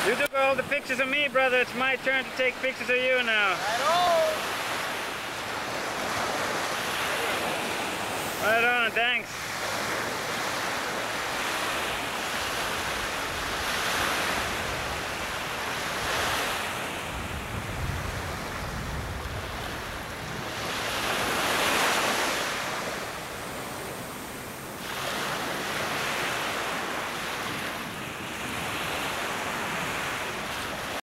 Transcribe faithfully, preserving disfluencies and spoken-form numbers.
You took all the pictures of me, brother. It's my turn to take pictures of you now. Right on. Right on, thanks.